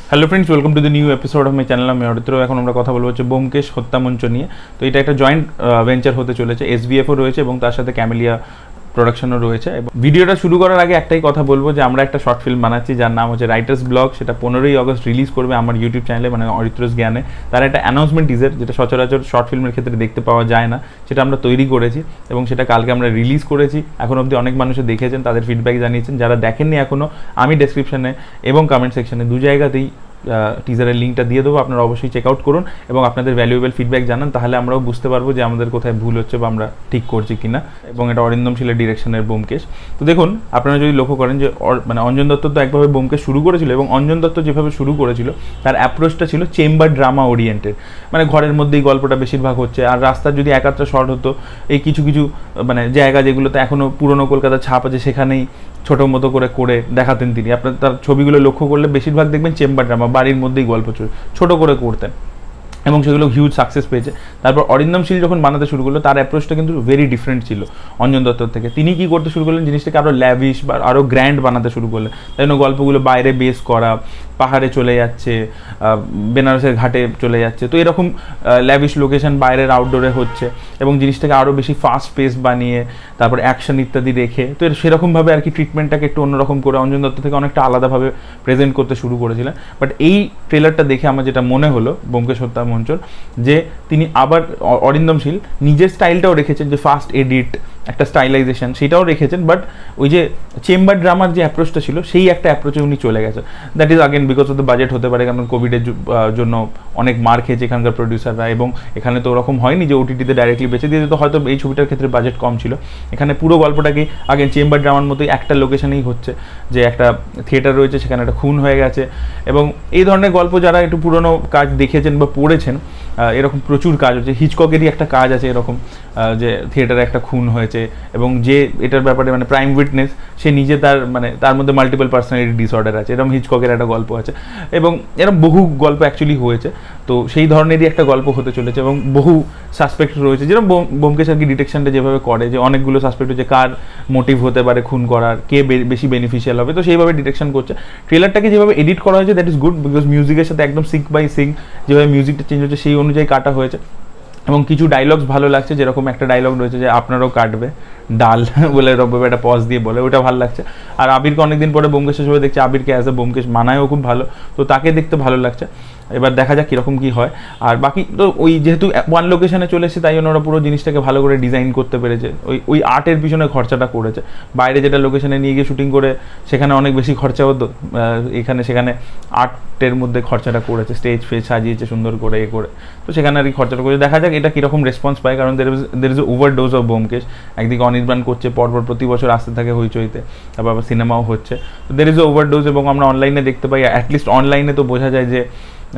Hello friends, welcome to the new episode of my channel. আমি অরিত্র। এখন আমরা কথা বলবো হচ্ছে ব্যোমকেশ হত্যা মঞ্চ নিয়ে। তো এটা একটা জয়েন্ট ভেঞ্চার হতে চলেছে, SBF ও রয়েছে এবং তার সাথে ক্যামেলিয়া প্রোডাকশনও রয়েছে। এবং ভিডিওটা শুরু করার আগে একটাই কথা বলবো যে আমরা একটা শর্ট ফিল্ম বানাচ্ছি যার নাম হচ্ছে রাইটার্স ব্লগ। সেটা 15ই অগস্ট রিলিজ করবে আমার ইউটিউব চ্যানেলে, মানে অরিত্রস জ্ঞানে। তার একটা অ্যানাউন্সমেন্ট টিজার, যেটা সচরাচর শর্ট ফিল্মের ক্ষেত্রে দেখতে পাওয়া যায় না, সেটা আমরা তৈরি করেছি এবং সেটা কালকে আমরা রিলিজ করেছি। এখন অবধি অনেক মানুষে দেখেছেন, তাদের ফিডব্যাক জানিয়েছেন। যারা দেখেননি এখনও, আমি ডেসক্রিপশনে এবং কমেন্ট সেকশনে দু জায়গাতেই টিজারের লিঙ্কটা দিয়ে দেবো। আপনারা অবশ্যই চেক আউট করুন এবং আপনাদের ভ্যালুয়েবল ফিডব্যাক জানান, তাহলে আমরাও বুঝতে পারবো যে আমাদের কোথায় ভুল হচ্ছে বা আমরা ঠিক করছি কিনা। এবং এটা অরিন্দম শীলের ডিরেকশনের ব্যোমকেশ। তো দেখুন, আপনারা যদি লক্ষ্য করেন যে মানে অঞ্জন দত্ত তো একভাবে ব্যোমকেশ শুরু করেছিল, এবং অঞ্জন দত্ত যেভাবে শুরু করেছিল তার অ্যাপ্রোচটা ছিল চেম্বার ড্রামা ওরিয়েন্টেড। মানে ঘরের মধ্যেই গল্পটা বেশিরভাগ হচ্ছে, আর রাস্তার যদি একাত্রা শর্ট হতো, এই কিছু কিছু মানে জায়গা যেগুলোতে এখনও পুরনো কলকাতার ছাপ আছে সেখানেই ছোটো মতো করে দেখাতেন তিনি। আপনার তার ছবিগুলো লক্ষ্য করলে বেশিরভাগ দেখবেন চেম্বার ড্রামা, বাড়ির মধ্যেই গল্প ছোটো করে করতেন এবং সেগুলো হিউজ সাকসেস পেয়েছে। তারপর অরিন্দম শীল যখন বানাতে শুরু করলো, তার অ্যাপ্রোচটা কিন্তু ভেরি ডিফারেন্ট ছিল অঞ্জন দত্তর থেকে। তিনি কি করতে শুরু করলেন, জিনিসটাকে আরও ল্যাভিশ বা আরও গ্র্যান্ড বানাতে শুরু করলেন। তাই জন্য গল্পগুলো বাইরে বেস করা, পাহাড়ে চলে যাচ্ছে, বেনারসের ঘাটে চলে যাচ্ছে, তো এরকম ল্যাভিশ লোকেশন বাইরের আউটডোরে হচ্ছে, এবং জিনিসটাকে আরও বেশি ফাস্ট পেস বানিয়ে তারপর অ্যাকশন ইত্যাদি রেখে, তো সেরকমভাবে আর কি ট্রিটমেন্টটাকে একটু অন্যরকম করে অঞ্জন দত্ত থেকে অনেকটা আলাদাভাবে প্রেজেন্ট করতে শুরু করেছিলেন। বাট এই ট্রেলারটা দেখে আমার যেটা মনে হলো ব্যোমকেশ হত্যা মঞ্চর, যে তিনি আবার অরিন্দম শীল নিজের স্টাইলটাও রেখেছেন, যে ফাস্ট এডিট, একটা স্টাইলাইজেশন সেটাও রেখেছেন। বাট ওই যে চেম্বার ড্রামার যে অ্যাপ্রোচটা ছিল, সেই একটা অ্যাপ্রোচে উনি চলে গেছেন। That is again because of the budget হতে পারে, কারণ কোভিডের জন্য অনেক মার খেয়েছে এখানকার প্রডিউসাররা, এবং এখানে তো ওরকম হয়নি যে OTT-তে ডাইরেক্টলি বেছে দিয়ে দিত। হয়তো এই ছবিটার ক্ষেত্রে বাজেট কম ছিল। এখানে পুরো গল্পটাকে আগেন চেম্বার ড্রামার মতোই একটা লোকেশনেই হচ্ছে, যে একটা থিয়েটার রয়েছে, সেখানে একটা খুন হয়ে গেছে। এবং এই ধরনের গল্প যারা একটু পুরনো কাজ দেখেছেন বা পড়েছেন, এরকম প্রচুর কাজ হচ্ছে। হিচককেরই একটা কাজ আছে এরকম, যে থিয়েটারে একটা খুন হয়েছে এবং যে এটার ব্যাপারে মানে প্রাইম উইটনেস, সে নিজে তার মধ্যে মাল্টিপল পার্সোনালিটি ডিসঅর্ডার আছে, এরকম হিচককের একটা গল্প আছে। এবং এরকম বহু গল্প অ্যাকচুয়ালি হয়েছে। তো সেই ধরনেরই একটা গল্প হতে চলেছে এবং বহু সাসপেক্ট রয়েছে, যেরকম ব্যোমকেশ আর কি ডিটেকশনটা যেভাবে করে, যে অনেকগুলো সাসপেক্ট হচ্ছে, কার মোটিভ হতে পারে খুন করার, কে বেশি বেনিফিশিয়াল হবে, তো সেইভাবে ডিটেকশন করছে। ট্রেলারটাকে যেভাবে এডিট করা হয়েছে, দ্যাট ইজ গুড, বিকজ মিউজিকের সাথে একদম সিঙ্ক বাই সিঙ্ক যেভাবে মিউজিকটা চেঞ্জ হচ্ছে সেই অনুযায়ী কাটা হয়েছে। এবং কিছু ডায়লগস ভালো লাগছে, যেরকম একটা ডায়লগ রয়েছে যে আপনারও কাটবে ডাল বলে রব্বাবে একটা পজ দিয়ে বলে, ওটা ভালো লাগছে। আর আবিরকে অনেকদিন পরে ব্যোমকেশের ছবি দেখছে, আবিরকে অ্যাজ এ ব্যোমকেশ মানায়ও খুব ভালো, তো তাকে দেখতে ভালো লাগছে। এবার দেখা যাক কীরকম কী হয়। আর বাকি তো ওই যেহেতু ওয়ান লোকেশনে চলে এসেছে, তাই জন্য ওরা পুরো জিনিসটাকে ভালো করে ডিজাইন করতে পেরেছে। ওই আর্টের পিছনে খরচাটা করেছে। বাইরে যেটা লোকেশনে নিয়ে গিয়ে শুটিং করে সেখানে অনেক বেশি খরচা হতো, সেখানে আর্টের মধ্যে খরচাটা করেছে, স্টেজ ফেজ সাজিয়েছে সুন্দর করে করে, তো সেখানে আর কি খরচাটা করেছে। দেখা যাক এটা কীরকম রেসপন্স পায়, কারণ there is overdose of Byomkesh. একদিকে অনির্বাণ করছে, পরপর প্রতি বছর আসতে থাকে হইচইতে, তারপর আবার সিনেমাও হচ্ছে, তো দের ইজ ওভারডোজ। এবং আমরা অনলাইনে দেখতে পাই, অ্যাটলিস্ট অনলাইনে তো বোঝা যায় যে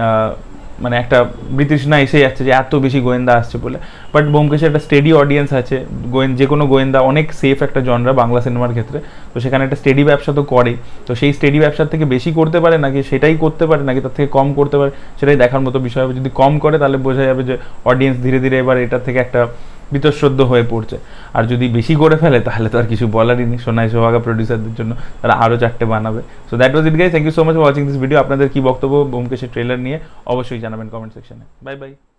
মানে একটা বৃতৃষ্ণা এসে যাচ্ছে যে এত বেশি গোয়েন্দা আসছে বলে। বাট ব্যোমকেশের একটা স্টেডি অডিয়েন্স আছে, যে কোনো গোয়েন্দা অনেক সেফ একটা জনরা বাংলা সিনেমার ক্ষেত্রে, তো সেখানে একটা স্টেডি ব্যবসা তো করেই। তো সেই স্টেডি ব্যবসার থেকে বেশি করতে পারে নাকি সেটাই করতে পারে, নাকি তার থেকে কম করতে পারে, সেটাই দেখার মতো বিষয় হবে। যদি কম করে তাহলে বোঝা যাবে যে অডিয়েন্স ধীরে ধীরে এবার এটার থেকে একটা বীতশ্রদ্ধ হয়ে পড়ছে। আর যদি বেশি করে ফেলে তাহলে তো আর কিছু বলারই নেই। সোনাই সোহাগা প্রডিউসারদের জন্য তারা আরও 4টে বানাবে। So that was it guys, thank you so much for watching this video. আপনাদের কী বক্তব্য ব্যোমকেশের ট্রেলার নিয়ে অবশ্যই জানাবেন কমেন্ট সেকশনে। Bye by.